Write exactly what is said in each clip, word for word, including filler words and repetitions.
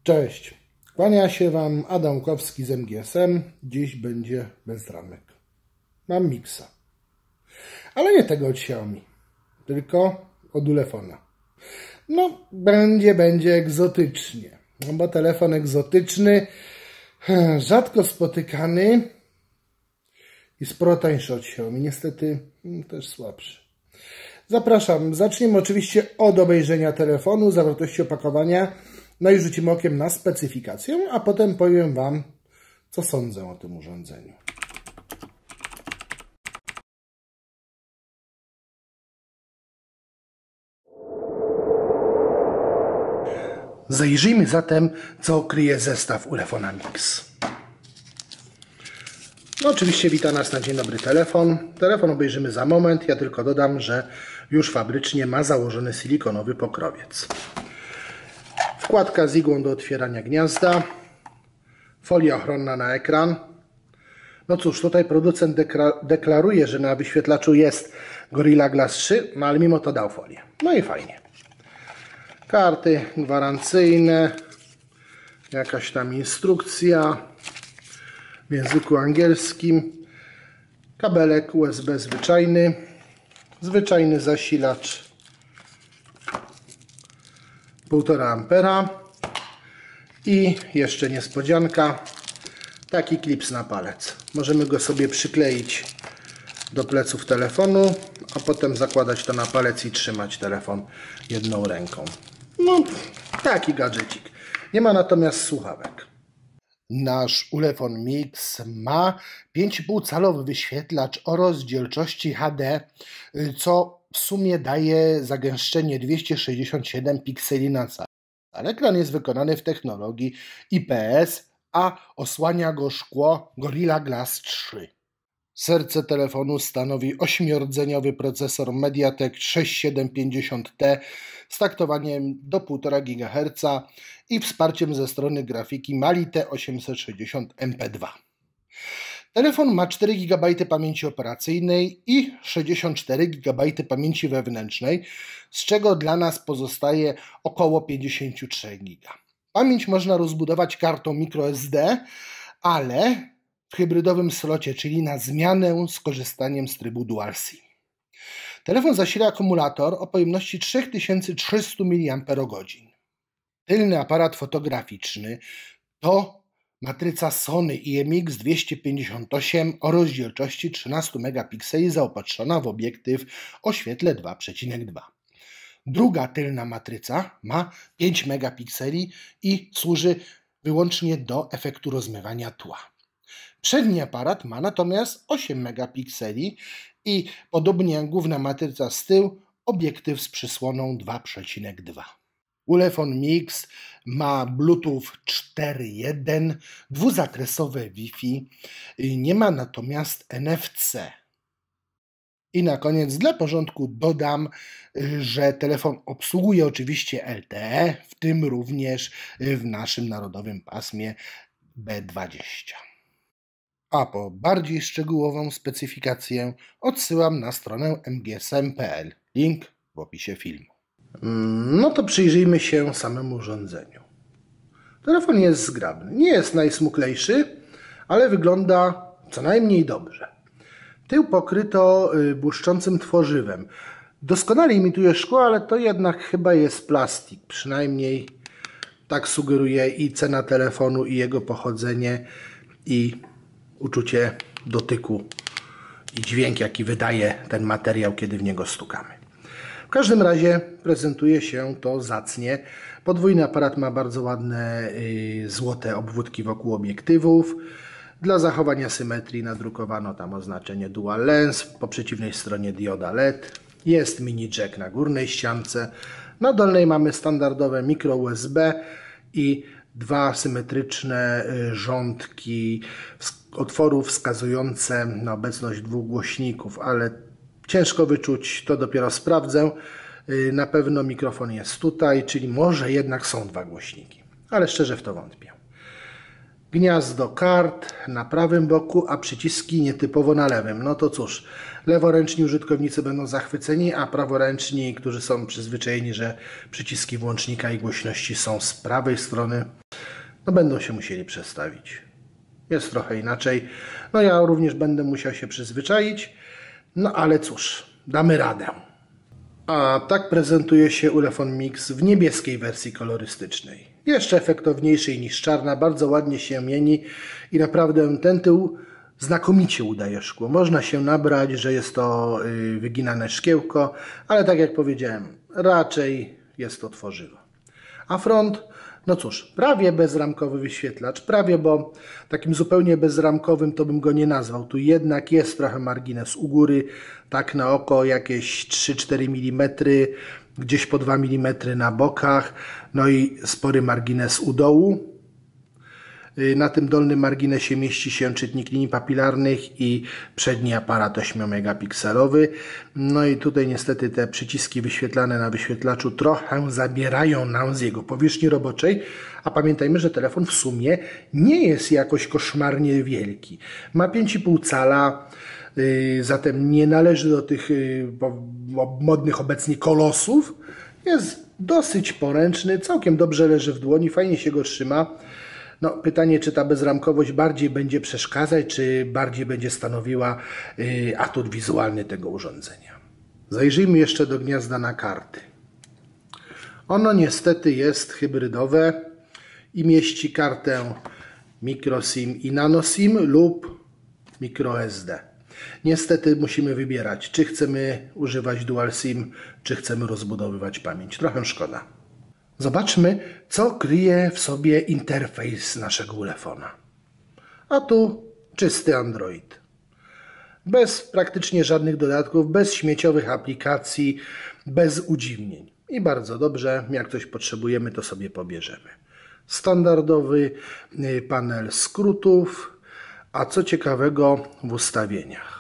Cześć, kłania się Wam Adam Kowski z M G S M. Dziś będzie bez ramek. Mam Mixa, ale nie tego od Xiaomi, tylko od Ulefona. No, będzie, będzie egzotycznie, no bo telefon egzotyczny, rzadko spotykany i sporo tańszy od Xiaomi, niestety też słabszy. Zapraszam, zaczniemy oczywiście od obejrzenia telefonu, zawartości opakowania, no i rzucimy okiem na specyfikację, a potem powiem Wam, co sądzę o tym urządzeniu. Zajrzyjmy zatem, co kryje zestaw Ulefona Mix. No oczywiście wita nas na dzień dobry telefon. Telefon obejrzymy za moment. Ja tylko dodam, że już fabrycznie ma założony silikonowy pokrowiec. Wkładka z igłą do otwierania gniazda. Folia ochronna na ekran. No cóż, tutaj producent deklaruje, że na wyświetlaczu jest Gorilla Glass trzy, no ale mimo to dał folię. No i fajnie. Karty gwarancyjne. Jakaś tam instrukcja w języku angielskim. Kabelek U S B zwyczajny. Zwyczajny zasilacz półtora ampera. I jeszcze niespodzianka. Taki klips na palec. Możemy go sobie przykleić do pleców telefonu, a potem zakładać to na palec i trzymać telefon jedną ręką. No, taki gadżecik. Nie ma natomiast słuchawek. Nasz Ulefon Mix ma pięć i pół calowy wyświetlacz o rozdzielczości H D, co w sumie daje zagęszczenie dwieście sześćdziesiąt siedem pikseli na cal. Ekran jest wykonany w technologii I P S, a osłania go szkło Gorilla Glass trzy. Serce telefonu stanowi ośmiordzeniowy procesor Mediatek sześć tysiąc siedemset pięćdziesiąt T z taktowaniem do półtora gigaherca i wsparciem ze strony grafiki Mali T osiemset sześćdziesiąt M P dwa. Telefon ma cztery gigabajty pamięci operacyjnej i sześćdziesiąt cztery gigabajty pamięci wewnętrznej, z czego dla nas pozostaje około pięćdziesiąt trzy giga. Pamięć można rozbudować kartą microSD, ale w hybrydowym slocie, czyli na zmianę z korzystaniem z trybu Dual SIM. Telefon zasila akumulator o pojemności trzy tysiące trzysta miliamperogodzin. Tylny aparat fotograficzny to matryca Sony I M X dwieście pięćdziesiąt osiem o rozdzielczości trzynaście megapikseli zaopatrzona w obiektyw o świetle dwa przecinek dwa. Druga tylna matryca ma pięć megapikseli i służy wyłącznie do efektu rozmywania tła. Przedni aparat ma natomiast osiem megapikseli i podobnie jak główna matryca z tyłu, obiektyw z przysłoną dwa przecinek dwa. Ulefon Mix ma Bluetooth cztery jeden, dwuzakresowe Wi-Fi, nie ma natomiast N F C. I na koniec dla porządku dodam, że telefon obsługuje oczywiście L T E, w tym również w naszym narodowym pasmie B dwadzieścia. A po bardziej szczegółową specyfikację odsyłam na stronę m g s m kropka p l. Link w opisie filmu. No to przyjrzyjmy się samemu urządzeniu. Telefon jest zgrabny. Nie jest najsmuklejszy, ale wygląda co najmniej dobrze. Tył pokryto błyszczącym tworzywem. Doskonale imituje szkło, ale to jednak chyba jest plastik. Przynajmniej tak sugeruje i cena telefonu, i jego pochodzenie, i uczucie dotyku i dźwięk, jaki wydaje ten materiał, kiedy w niego stukamy. W każdym razie prezentuje się to zacnie. Podwójny aparat ma bardzo ładne yy, złote obwódki wokół obiektywów. Dla zachowania symetrii nadrukowano tam oznaczenie Dual Lens, po przeciwnej stronie dioda L E D. Jest mini jack na górnej ściance. Na dolnej mamy standardowe micro U S B i dwa symetryczne rządki otworów wskazujące na obecność dwóch głośników, ale ciężko wyczuć, to dopiero sprawdzę. Na pewno mikrofon jest tutaj, czyli może jednak są dwa głośniki, ale szczerze w to wątpię. Gniazdo kart na prawym boku, a przyciski nietypowo na lewym. No to cóż, leworęczni użytkownicy będą zachwyceni, a praworęczni, którzy są przyzwyczajeni, że przyciski włącznika i głośności są z prawej strony, no będą się musieli przestawić. Jest trochę inaczej. No ja również będę musiał się przyzwyczaić. No ale cóż, damy radę. A tak prezentuje się Ulefone Mix w niebieskiej wersji kolorystycznej. Jeszcze efektowniejszej niż czarna, bardzo ładnie się mieni i naprawdę ten tył znakomicie udaje szkło. Można się nabrać, że jest to wyginane szkiełko, ale tak jak powiedziałem, raczej jest to tworzywo. A front, no cóż, prawie bezramkowy wyświetlacz, prawie, bo takim zupełnie bezramkowym to bym go nie nazwał. Tu jednak jest trochę margines u góry, tak na oko jakieś trzy cztery milimetry, gdzieś po dwa milimetry na bokach, no i spory margines u dołu. Na tym dolnym marginesie mieści się czytnik linii papilarnych i przedni aparat ośmiomegapikselowy. No i tutaj niestety te przyciski wyświetlane na wyświetlaczu trochę zabierają nam z jego powierzchni roboczej, a pamiętajmy, że telefon w sumie nie jest jakoś koszmarnie wielki. Ma pięć i pół cala, zatem nie należy do tych modnych obecnie kolosów. Jest dosyć poręczny, całkiem dobrze leży w dłoni, fajnie się go trzyma. No, pytanie, czy ta bezramkowość bardziej będzie przeszkadzać, czy bardziej będzie stanowiła y, atut wizualny tego urządzenia. Zajrzyjmy jeszcze do gniazda na karty. Ono niestety jest hybrydowe i mieści kartę microSIM i nanoSIM lub microSD. Niestety musimy wybierać, czy chcemy używać dual SIM, czy chcemy rozbudowywać pamięć. Trochę szkoda. Zobaczmy, co kryje w sobie interfejs naszego Ulefona. A tu czysty Android. Bez praktycznie żadnych dodatków, bez śmieciowych aplikacji, bez udziwnień. I bardzo dobrze, jak coś potrzebujemy, to sobie pobierzemy. Standardowy panel skrótów, a co ciekawego w ustawieniach.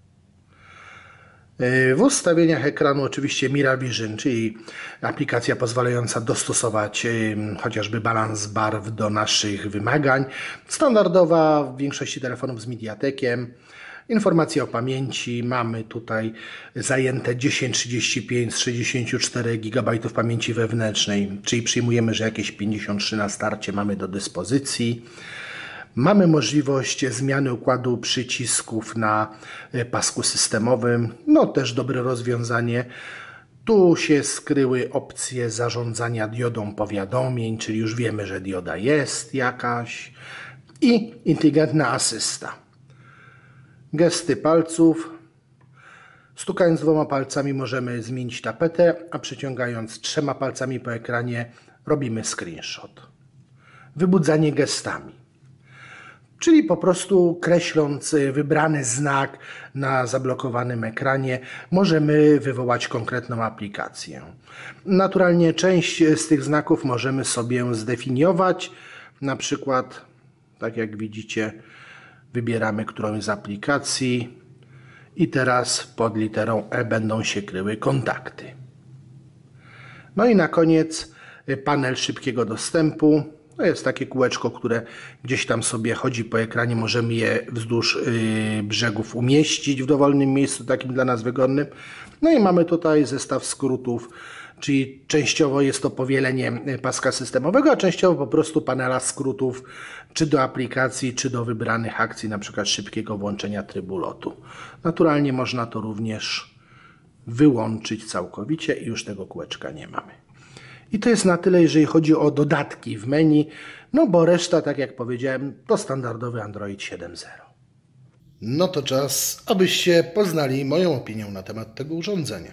W ustawieniach ekranu oczywiście MiraVision, czyli aplikacja pozwalająca dostosować chociażby balans barw do naszych wymagań. Standardowa w większości telefonów z Mediatekiem. Informacje o pamięci. Mamy tutaj zajęte dziesięć trzydzieści pięć z sześćdziesięciu czterech gigabajtów pamięci wewnętrznej, czyli przyjmujemy, że jakieś pięćdziesiąt trzy na starcie mamy do dyspozycji. Mamy możliwość zmiany układu przycisków na pasku systemowym. No też dobre rozwiązanie. Tu się skryły opcje zarządzania diodą powiadomień, czyli już wiemy, że dioda jest jakaś. I inteligentna asysta. Gesty palców. Stukając dwoma palcami możemy zmienić tapetę, a przyciągając trzema palcami po ekranie robimy screenshot. Wybudzanie gestami. Czyli po prostu kreśląc wybrany znak na zablokowanym ekranie możemy wywołać konkretną aplikację. Naturalnie część z tych znaków możemy sobie zdefiniować. Na przykład, tak jak widzicie, wybieramy którąś z aplikacji i teraz pod literą E będą się kryły kontakty. No i na koniec panel szybkiego dostępu. To jest takie kółeczko, które gdzieś tam sobie chodzi po ekranie. Możemy je wzdłuż yy, brzegów umieścić w dowolnym miejscu, takim dla nas wygodnym. No i mamy tutaj zestaw skrótów, czyli częściowo jest to powielenie paska systemowego, a częściowo po prostu panela skrótów, czy do aplikacji, czy do wybranych akcji, na przykład szybkiego włączenia trybu lotu. Naturalnie można to również wyłączyć całkowicie i już tego kółeczka nie mamy. I to jest na tyle, jeżeli chodzi o dodatki w menu, no bo reszta, tak jak powiedziałem, to standardowy Android siedem zero. No to czas, abyście poznali moją opinię na temat tego urządzenia.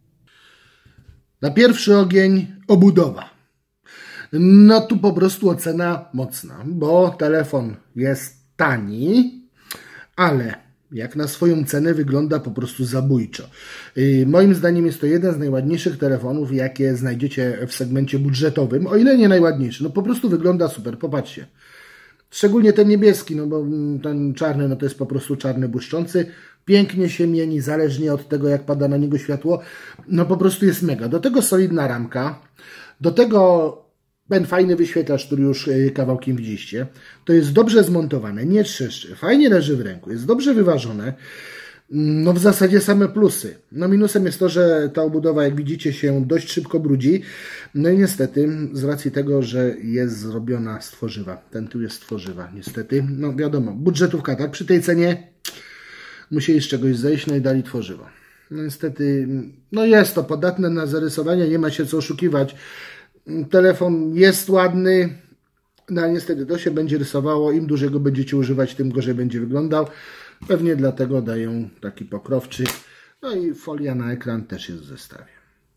Na pierwszy ogień obudowa. No tu po prostu ocena mocna, bo telefon jest tani, ale jak na swoją cenę wygląda po prostu zabójczo. Yy, moim zdaniem jest to jeden z najładniejszych telefonów, jakie znajdziecie w segmencie budżetowym, o ile nie najładniejszy. No po prostu wygląda super, popatrzcie. Szczególnie ten niebieski, no bo ten czarny, no to jest po prostu czarny błyszczący. Pięknie się mieni, zależnie od tego, jak pada na niego światło. No po prostu jest mega. Do tego solidna ramka, do tego ten fajny wyświetlacz, który już kawałkiem widzieliście. To jest dobrze zmontowane, nie trzeszczy, fajnie leży w ręku, jest dobrze wyważone. No w zasadzie same plusy. No minusem jest to, że ta obudowa, jak widzicie, się dość szybko brudzi. No i niestety, z racji tego, że jest zrobiona z tworzywa. Ten tył jest z tworzywa, niestety. No wiadomo, budżetówka, tak? Przy tej cenie musieli z czegoś zejść, no i dali tworzywo. No niestety, no jest to podatne na zarysowanie, nie ma się co oszukiwać. Telefon jest ładny, no a niestety to się będzie rysowało. Im dłużej go będziecie używać, tym gorzej będzie wyglądał. Pewnie dlatego dają taki pokrowczyk. No i folia na ekran też jest w zestawie.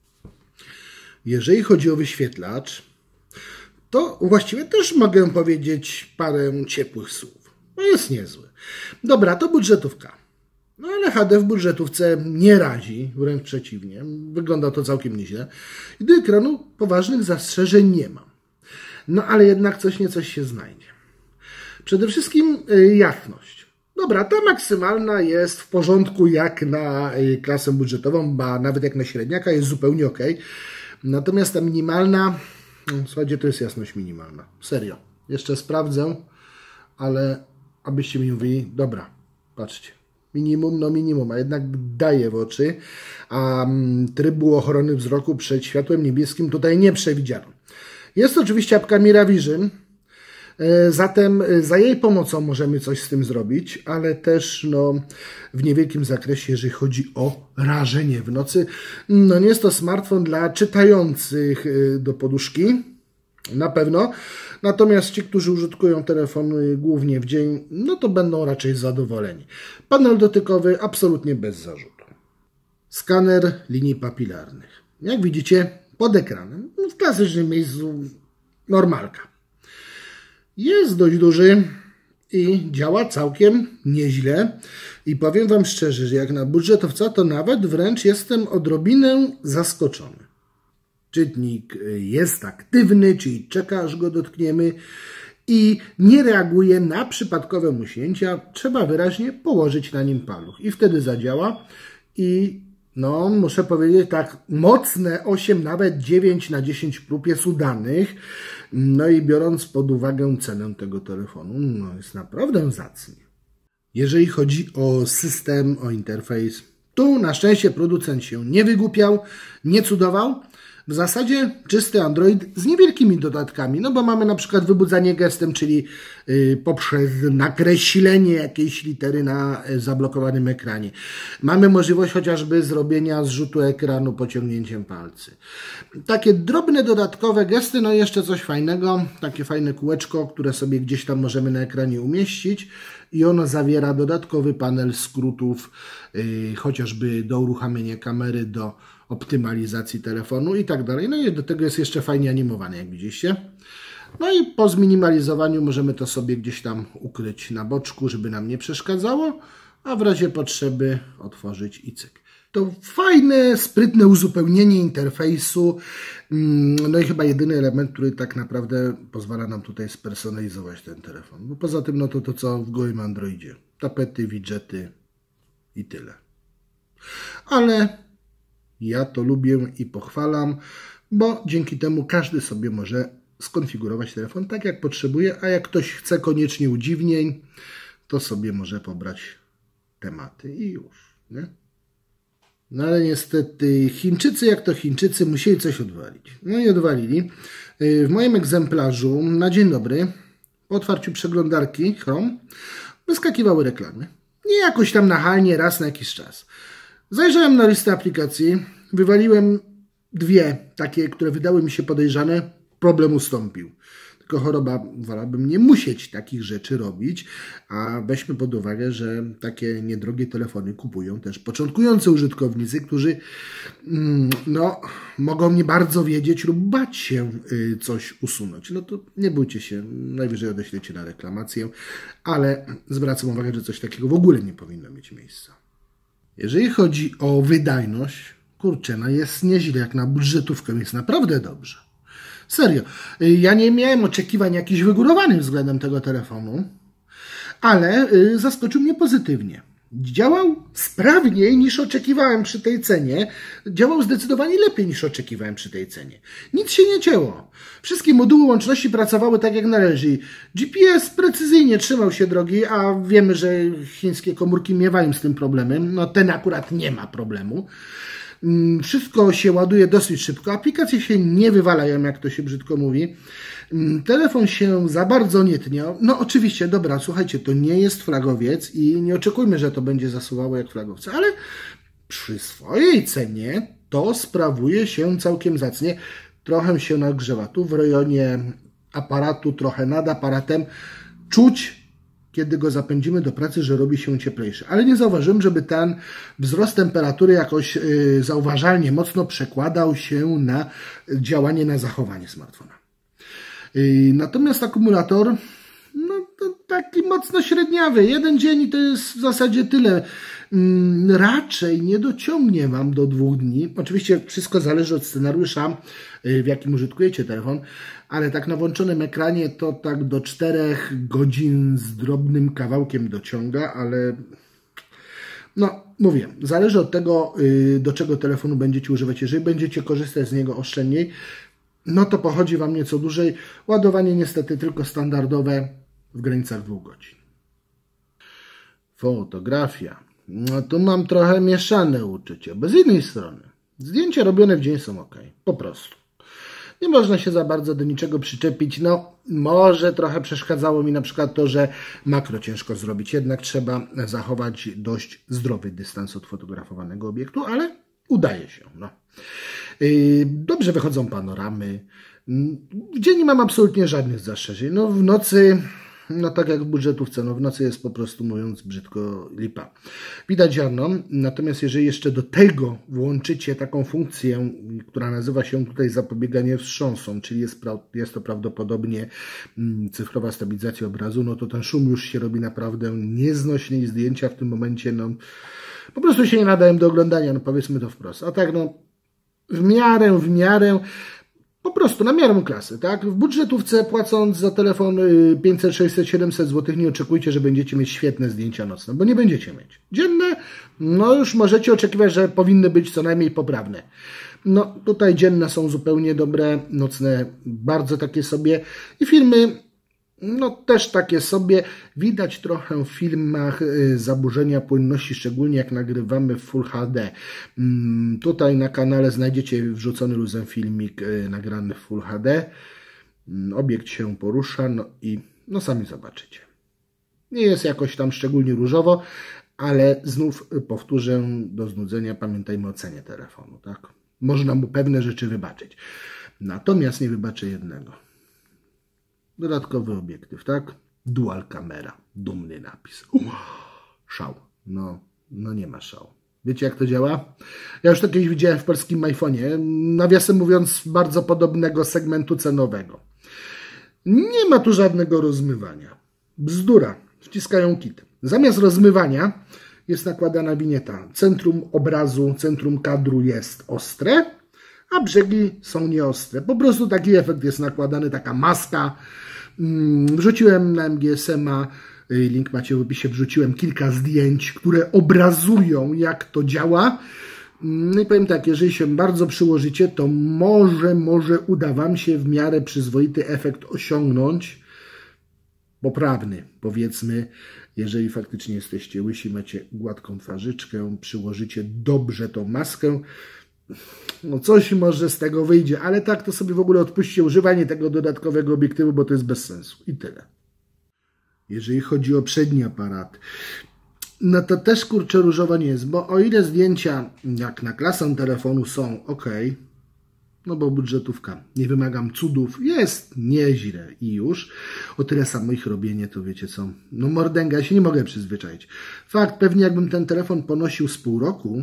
Jeżeli chodzi o wyświetlacz, to właściwie też mogę powiedzieć parę ciepłych słów. No jest niezły. Dobra, to budżetówka. No ale H D w budżetówce nie razi, wręcz przeciwnie. Wygląda to całkiem nieźle. I do ekranu poważnych zastrzeżeń nie ma. No ale jednak coś niecoś się znajdzie. Przede wszystkim yy, jasność. Dobra, ta maksymalna jest w porządku jak na klasę budżetową, ba nawet jak na średniaka jest zupełnie ok. Natomiast ta minimalna, w zasadzie to jest jasność minimalna. Serio. Jeszcze sprawdzę, ale abyście mi mówili, dobra, patrzcie. Minimum, no minimum, a jednak daje w oczy, a trybu ochrony wzroku przed światłem niebieskim tutaj nie przewidziano. Jest oczywiście apka Miravision, zatem za jej pomocą możemy coś z tym zrobić, ale też no, w niewielkim zakresie, jeżeli chodzi o rażenie w nocy. No nie jest to smartfon dla czytających do poduszki, na pewno. Natomiast ci, którzy użytkują telefony głównie w dzień, no to będą raczej zadowoleni. Panel dotykowy absolutnie bez zarzutu. Skaner linii papilarnych. Jak widzicie, pod ekranem, w klasycznym miejscu normalka. Jest dość duży i działa całkiem nieźle. I powiem Wam szczerze, że jak na budżetowca, to nawet wręcz jestem odrobinę zaskoczony. Czytnik jest aktywny, czyli czeka, aż go dotkniemy i nie reaguje na przypadkowe musięcia. Trzeba wyraźnie położyć na nim paluch i wtedy zadziała. I no, muszę powiedzieć tak, mocne osiem, nawet dziewięć na dziesięć prób jest udanych. No i biorąc pod uwagę cenę tego telefonu, no jest naprawdę zacnie. Jeżeli chodzi o system, o interfejs, tu na szczęście producent się nie wygłupiał, nie cudował. W zasadzie czysty Android z niewielkimi dodatkami, no bo mamy na przykład wybudzanie gestem, czyli yy, poprzez nakreślenie jakiejś litery na zablokowanym ekranie. Mamy możliwość chociażby zrobienia zrzutu ekranu pociągnięciem palcy. Takie drobne dodatkowe gesty, no i jeszcze coś fajnego, takie fajne kółeczko, które sobie gdzieś tam możemy na ekranie umieścić i ono zawiera dodatkowy panel skrótów, yy, chociażby do uruchamiania kamery, do optymalizacji telefonu i tak dalej. No i do tego jest jeszcze fajnie animowany, jak widzicie. No i po zminimalizowaniu możemy to sobie gdzieś tam ukryć na boczku, żeby nam nie przeszkadzało, a w razie potrzeby otworzyć i cyk. To fajne, sprytne uzupełnienie interfejsu. No i chyba jedyny element, który tak naprawdę pozwala nam tutaj spersonalizować ten telefon. Bo poza tym no to to co w gołym Androidzie. Tapety, widżety i tyle. Ale ja to lubię i pochwalam, bo dzięki temu każdy sobie może skonfigurować telefon tak jak potrzebuje, a jak ktoś chce koniecznie udziwnień, to sobie może pobrać tematy i już, nie? No ale niestety Chińczycy, jak to Chińczycy, musieli coś odwalić. No i odwalili. W moim egzemplarzu na dzień dobry, po otwarciu przeglądarki Chrome, wyskakiwały reklamy. Nie jakoś tam nachalnie, raz na jakiś czas. Zajrzałem na listę aplikacji, wywaliłem dwie takie, które wydały mi się podejrzane, problem ustąpił. Tylko choroba, wolałbym nie musieć takich rzeczy robić, a weźmy pod uwagę, że takie niedrogie telefony kupują też początkujący użytkownicy, którzy no, mogą nie bardzo wiedzieć lub bać się coś usunąć. No to nie bójcie się, najwyżej odeślecie na reklamację, ale zwracam uwagę, że coś takiego w ogóle nie powinno mieć miejsca. Jeżeli chodzi o wydajność, kurczę, no jest nieźle, jak na budżetówkę, jest naprawdę dobrze. Serio, ja nie miałem oczekiwań jakichś wygórowanych względem tego telefonu, ale zaskoczył mnie pozytywnie. Działał sprawniej niż oczekiwałem przy tej cenie. Działał zdecydowanie lepiej niż oczekiwałem przy tej cenie. Nic się nie cięło. Wszystkie moduły łączności pracowały tak jak należy. G P S precyzyjnie trzymał się drogi, a wiemy, że chińskie komórki miewają z tym problemem. No ten akurat nie ma problemu. Wszystko się ładuje dosyć szybko. Aplikacje się nie wywalają, jak to się brzydko mówi. Telefon się za bardzo nie tnie. No oczywiście, dobra, słuchajcie, to nie jest flagowiec i nie oczekujmy, że to będzie zasuwało jak flagowce, ale przy swojej cenie to sprawuje się całkiem zacnie. Trochę się nagrzewa. Tu w rejonie aparatu, trochę nad aparatem. Czuć, kiedy go zapędzimy do pracy, że robi się cieplejszy. Ale nie zauważyłem, żeby ten wzrost temperatury jakoś yy, zauważalnie mocno przekładał się na działanie, na zachowanie smartfona. Yy, natomiast akumulator, no to taki mocno średniawy. Jeden dzień i to jest w zasadzie tyle. Yy, raczej nie dociągnie Wam do dwóch dni. Oczywiście wszystko zależy od scenariusza, yy, w jakim użytkujecie telefon, ale tak na włączonym ekranie to tak do czterech godzin z drobnym kawałkiem dociąga, ale no mówię, zależy od tego, yy, do czego telefonu będziecie używać. Jeżeli będziecie korzystać z niego oszczędniej, no to pochodzi Wam nieco dłużej. Ładowanie niestety tylko standardowe w granicach dwóch godzin. Fotografia. No tu mam trochę mieszane uczucie, bo z jednej strony zdjęcia robione w dzień są ok, po prostu. Nie można się za bardzo do niczego przyczepić. No może trochę przeszkadzało mi na przykład to, że makro ciężko zrobić. Jednak trzeba zachować dość zdrowy dystans od fotografowanego obiektu, ale udaje się. No. Dobrze wychodzą panoramy. W dzień nie mam absolutnie żadnych zastrzeżeń. No w nocy, no tak jak w budżetówce, no w nocy jest po prostu, mówiąc brzydko, lipa. Widać ziarno, natomiast jeżeli jeszcze do tego włączycie taką funkcję, która nazywa się tutaj zapobieganie wstrząsom, czyli jest, jest to prawdopodobnie cyfrowa stabilizacja obrazu, no to ten szum już się robi naprawdę nieznośny i zdjęcia w tym momencie, no po prostu się nie nadają do oglądania, no powiedzmy to wprost. A tak, no w miarę, w miarę, po prostu na miarę klasy, tak? W budżetówce płacąc za telefon pięćset, sześćset, siedemset złotych nie oczekujcie, że będziecie mieć świetne zdjęcia nocne, bo nie będziecie mieć. Dzienne, no już możecie oczekiwać, że powinny być co najmniej poprawne. No tutaj dzienne są zupełnie dobre, nocne bardzo takie sobie i filmy, no też takie sobie. Widać trochę w filmach zaburzenia płynności, szczególnie jak nagrywamy w Full H D. Tutaj na kanale znajdziecie wrzucony luzem filmik nagrany w Full H D. Obiekt się porusza, no i no sami zobaczycie. Nie jest jakoś tam szczególnie różowo, ale znów powtórzę do znudzenia, pamiętajmy o cenie telefonu, tak? Można mu pewne rzeczy wybaczyć. Natomiast nie wybaczę jednego. Dodatkowy obiektyw, tak? Dual kamera. Dumny napis. Uh, szał. No, no nie ma szału. Wiecie jak to działa? Ja już to kiedyś widziałem w polskim iPhone'ie. Nawiasem mówiąc, bardzo podobnego segmentu cenowego. Nie ma tu żadnego rozmywania. Bzdura. Wciskają kit. Zamiast rozmywania jest nakładana winieta. Centrum obrazu, centrum kadru jest ostre, a brzegi są nieostre. Po prostu taki efekt jest nakładany, taka maska. Wrzuciłem na M G S M a, link macie w opisie, wrzuciłem kilka zdjęć, które obrazują, jak to działa. No i powiem tak, jeżeli się bardzo przyłożycie, to może, może uda Wam się w miarę przyzwoity efekt osiągnąć. Poprawny, powiedzmy, jeżeli faktycznie jesteście łysi, macie gładką twarzyczkę, przyłożycie dobrze tą maskę, no coś może z tego wyjdzie, ale tak to sobie w ogóle odpuśćcie używanie tego dodatkowego obiektywu, bo to jest bez sensu. I tyle. Jeżeli chodzi o przedni aparat, no to też kurczę różowo nie jest, bo o ile zdjęcia jak na klasę telefonu są ok, no bo budżetówka, nie wymagam cudów, jest nieźle i już. O tyle samo ich robienie, to wiecie co, no mordęga, ja się nie mogę przyzwyczaić. Fakt, pewnie jakbym ten telefon ponosił z pół roku,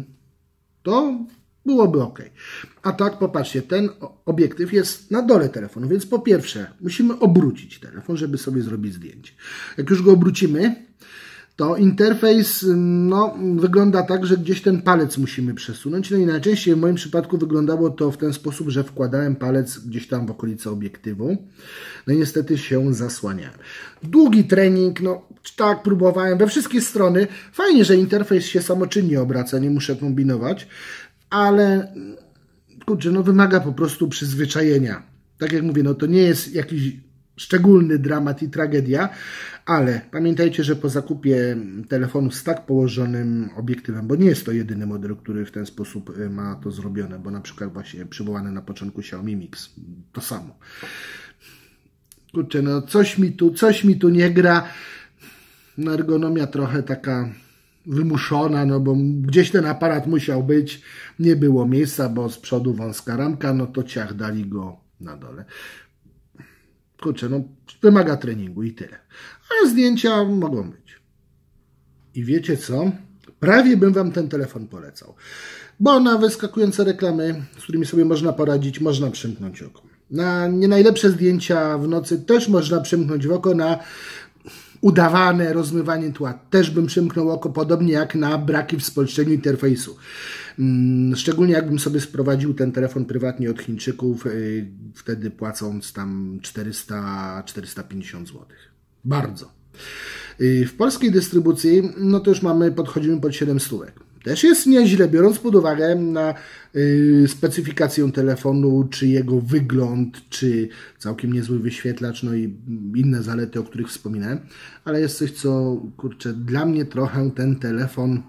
to byłoby ok. A tak, popatrzcie, ten obiektyw jest na dole telefonu, więc po pierwsze musimy obrócić telefon, żeby sobie zrobić zdjęcie. Jak już go obrócimy, to interfejs no, wygląda tak, że gdzieś ten palec musimy przesunąć. No i najczęściej w moim przypadku wyglądało to w ten sposób, że wkładałem palec gdzieś tam w okolice obiektywu. No i niestety się zasłaniałem. Długi trening, no tak próbowałem we wszystkie strony. Fajnie, że interfejs się samoczynnie obraca, nie muszę kombinować, ale kurczę, no wymaga po prostu przyzwyczajenia. Tak jak mówię, no to nie jest jakiś szczególny dramat i tragedia, ale pamiętajcie, że po zakupie telefonu z tak położonym obiektywem, bo nie jest to jedyny model, który w ten sposób ma to zrobione, bo na przykład właśnie przywołany na początku Xiaomi Mix, to samo. Kurczę, no coś mi tu, coś mi tu nie gra. No ergonomia trochę taka wymuszona, no bo gdzieś ten aparat musiał być, nie było miejsca, bo z przodu wąska ramka, no to ciach dali go na dole. Kurczę, no wymaga treningu i tyle. Ale zdjęcia mogą być. I wiecie co? Prawie bym Wam ten telefon polecał. Bo na wyskakujące reklamy, z którymi sobie można poradzić, można przymknąć oko. Na nie najlepsze zdjęcia w nocy też można przymknąć w oko. Na udawane rozmywanie tła też bym przymknął oko, podobnie jak na braki w spolszczeniu interfejsu. Szczególnie jakbym sobie sprowadził ten telefon prywatnie od Chińczyków, wtedy płacąc tam czterysta czterysta pięćdziesiąt złotych. Bardzo. W polskiej dystrybucji, no to już mamy, podchodzimy pod siedem stówek. Też jest nieźle, biorąc pod uwagę na y, specyfikację telefonu, czy jego wygląd, czy całkiem niezły wyświetlacz, no i inne zalety, o których wspominałem. Ale jest coś, co, kurczę, dla mnie trochę ten telefon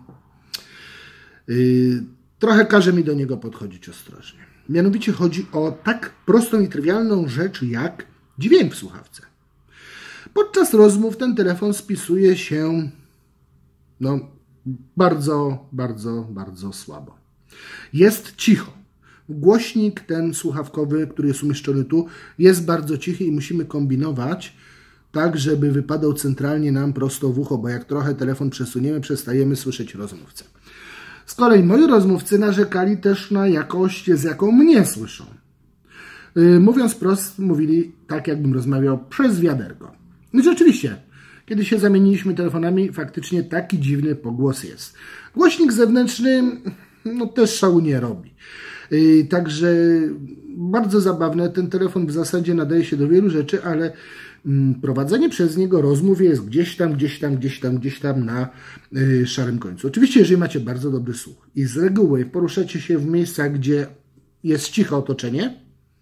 y, trochę każe mi do niego podchodzić ostrożnie. Mianowicie chodzi o tak prostą i trywialną rzecz, jak dźwięk w słuchawce. Podczas rozmów ten telefon spisuje się, no, bardzo, bardzo, bardzo słabo. Jest cicho. Głośnik ten słuchawkowy, który jest umieszczony tu, jest bardzo cichy i musimy kombinować tak, żeby wypadał centralnie nam prosto w ucho, bo jak trochę telefon przesuniemy, przestajemy słyszeć rozmówcę. Z kolei moi rozmówcy narzekali też na jakość, z jaką mnie słyszą. Yy, mówiąc prosto, mówili tak, jakbym rozmawiał przez wiaderko. No i rzeczywiście, kiedy się zamieniliśmy telefonami, faktycznie taki dziwny pogłos jest. Głośnik zewnętrzny no, też szału nie robi. Yy, także bardzo zabawne. Ten telefon w zasadzie nadaje się do wielu rzeczy, ale mm, prowadzenie przez niego rozmów jest gdzieś tam, gdzieś tam, gdzieś tam, gdzieś tam na yy, szarym końcu. Oczywiście, jeżeli macie bardzo dobry słuch i z reguły poruszacie się w miejscach, gdzie jest ciche otoczenie,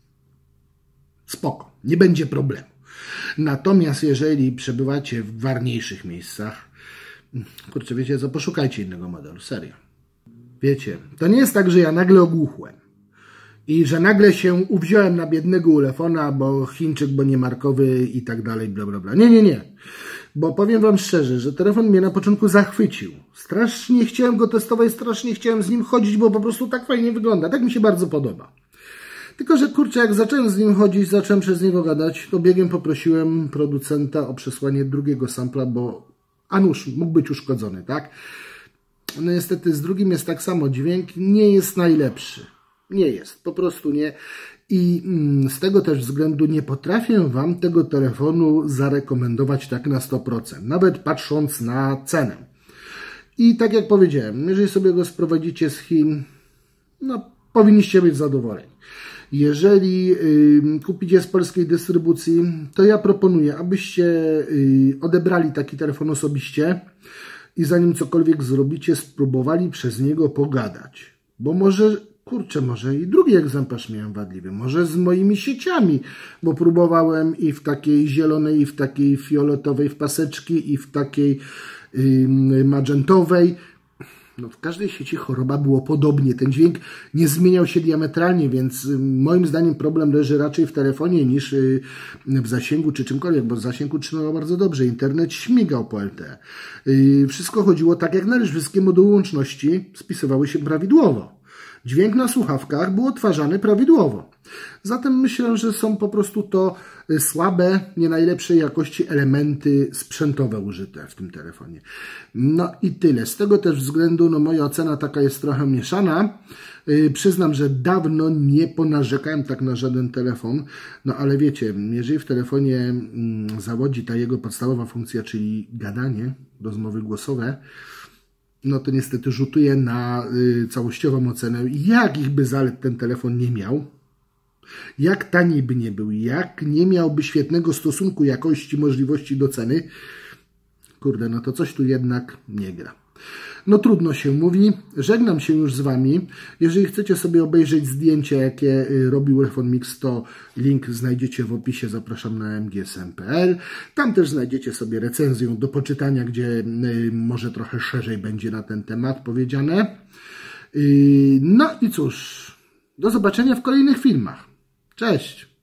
spoko, nie będzie problemu. Natomiast jeżeli przebywacie w warniejszych miejscach, kurczę, wiecie co, poszukajcie innego modelu, serio. Wiecie, to nie jest tak, że ja nagle ogłuchłem i że nagle się uwziąłem na biednego ulefona, bo Chińczyk, bo niemarkowy i tak dalej, bla, bla, bla. Nie, nie, nie. Bo powiem Wam szczerze, że telefon mnie na początku zachwycił. Strasznie chciałem go testować, strasznie chciałem z nim chodzić, bo po prostu tak fajnie wygląda. Tak mi się bardzo podoba. Tylko że kurczę, jak zacząłem z nim chodzić, zacząłem przez niego gadać, to biegiem poprosiłem producenta o przesłanie drugiego sampla, bo a nuż, mógł być uszkodzony, tak? No niestety z drugim jest tak samo, dźwięk nie jest najlepszy. Nie jest, po prostu nie. I mm, z tego też względu nie potrafię Wam tego telefonu zarekomendować tak na sto procent, nawet patrząc na cenę. I tak jak powiedziałem, jeżeli sobie go sprowadzicie z Chin, no powinniście być zadowoleni. Jeżeli y, kupicie z polskiej dystrybucji, to ja proponuję, abyście y, odebrali taki telefon osobiście i zanim cokolwiek zrobicie, spróbowali przez niego pogadać. Bo może, kurczę, może i drugi egzemplarz miałem wadliwy, może z moimi sieciami, bo próbowałem i w takiej zielonej, i w takiej fioletowej w paseczki, i w takiej y, magentowej. No, w każdej sieci choroba było podobnie. Ten dźwięk nie zmieniał się diametralnie, więc moim zdaniem problem leży raczej w telefonie niż w zasięgu czy czymkolwiek, bo w zasięgu trzymało bardzo dobrze. Internet śmigał po L T E. Wszystko chodziło tak jak należy. Wszystkie moduły łączności spisywały się prawidłowo. Dźwięk na słuchawkach był odtwarzany prawidłowo. Zatem myślę, że są po prostu to słabe, nie najlepszej jakości elementy sprzętowe użyte w tym telefonie. No i tyle. Z tego też względu no moja ocena taka jest trochę mieszana. Yy, przyznam, że dawno nie ponarzekałem tak na żaden telefon. No ale wiecie, jeżeli w telefonie mm, zawodzi ta jego podstawowa funkcja, czyli gadanie, rozmowy głosowe, no to niestety rzutuje na y, całościową ocenę. Jakich by zalet ten telefon nie miał, jak tani by nie był, jak nie miałby świetnego stosunku jakości, możliwości do ceny, kurde, no to coś tu jednak nie gra. No trudno się mówi, żegnam się już z Wami. Jeżeli chcecie sobie obejrzeć zdjęcia, jakie robił iPhone Mix, to link znajdziecie w opisie, zapraszam na m g s m kropka p l. Tam też znajdziecie sobie recenzję do poczytania, gdzie może trochę szerzej będzie na ten temat powiedziane. No i cóż, do zobaczenia w kolejnych filmach. Cześć!